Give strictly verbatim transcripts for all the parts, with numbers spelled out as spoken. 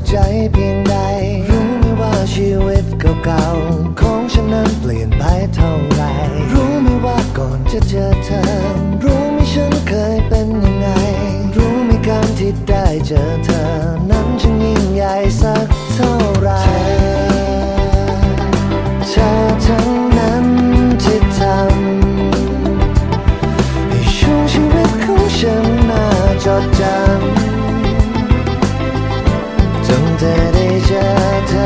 ใจเพียงใดรู้ไหมว่าชีวิตเก่าๆของฉันนั้นเปลี่ยนไปเท่าไรรู้ไหมว่าก่อนจะเจอเธอรู้ไหมฉันเคยเป็นยังไงรู้ไหมการที่ได้เจอเธอนั้นช่างยิ่งใหญ่สักเท่าไรเธอทั้งนั้นที่ทำให้ช่วงชีวิตของฉันน่าจดจำตั้งแต่ได้เจอเธอ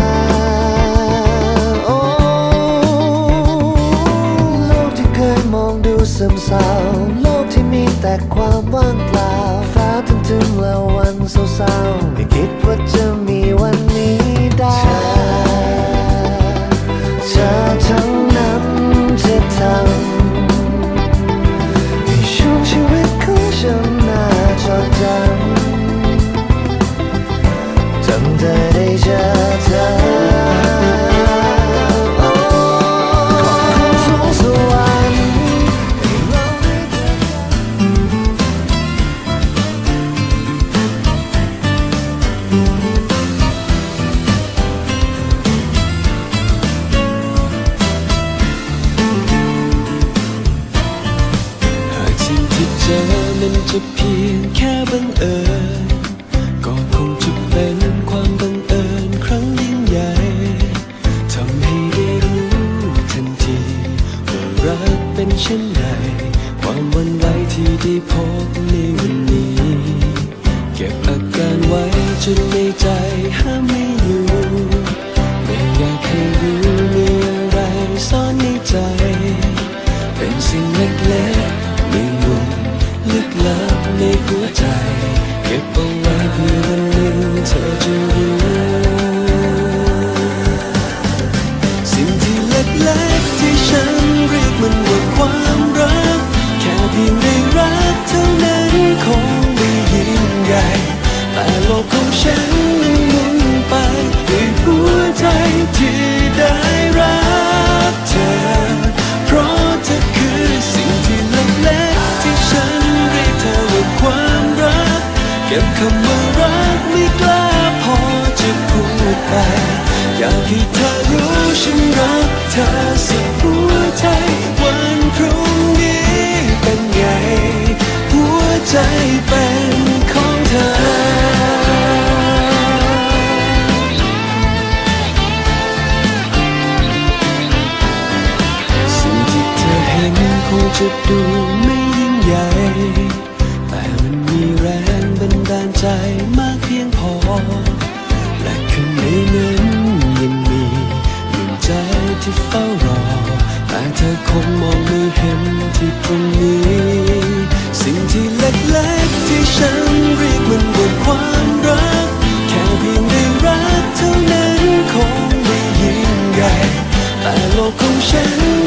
โอ้โลกที่เคยมองดูซึมเศร้าโลกที่มีแต่ความว่างเปล่าฟ้าทึมๆและวันเศร้าๆไม่คิดว่าจะมีวันนี้ได้เธอทั้งนั้นจะทำให้ช่วงชีวิตของฉันน่าจดจำตั้งแต่ได้เจอเธอจะเพียงแค่บังเอิญก็คงจะเป็นความบังเอิญครั้งยิ่งใหญ่ทำให้ได้รู้ทันทีว่ารักเป็นเช่นไรความหวั่นไหวที่ได้พบในวันนี้เก็บอาการไว้จนในใจห้ามไม่อยู่ไม่อยากให้รู้มีอะไรซ่อนในใจเป็นสิ่งเล็กๆในมุมลึกลับในหัวใจเก็บเอาไว้เพื่อวันหนึ่งเธอจะรู้สิ่งที่เล็กๆที่ฉันเรียกมันว่าความรักแค่เพียงได้รักเท่านั้นคงไม่ยิ่งใหญ่แต่โลกของฉันนั้นหมุนไปด้วยหัวใจที่ได้รักเธอเพราะเธอคือสิ่งที่เล็กๆที่ฉันความรักเก็บคำว่ารักไม่กล้าพอจะพูดไปอยากให้เธอรู้ฉันรักเธอสุดหัวใจวันพรุ่งนี้เป็นไงหัวใจเป็นของเธอสิ่งที่เธอเห็นคงจะดูไม่ยิ่งใหญ่มีแรงบันดาลใจมากเพียงพอและข้างในนั้นยังมีดวงใจที่เฝ้ารอแต่เธอคงมองไม่เห็นที่ตรงนี้สิ่งที่เล็กๆที่ฉันเรียกมันว่าความรักแค่เพียงได้รักเท่านั้นคงไม่ยิ่งใหญ่แต่โลกของฉัน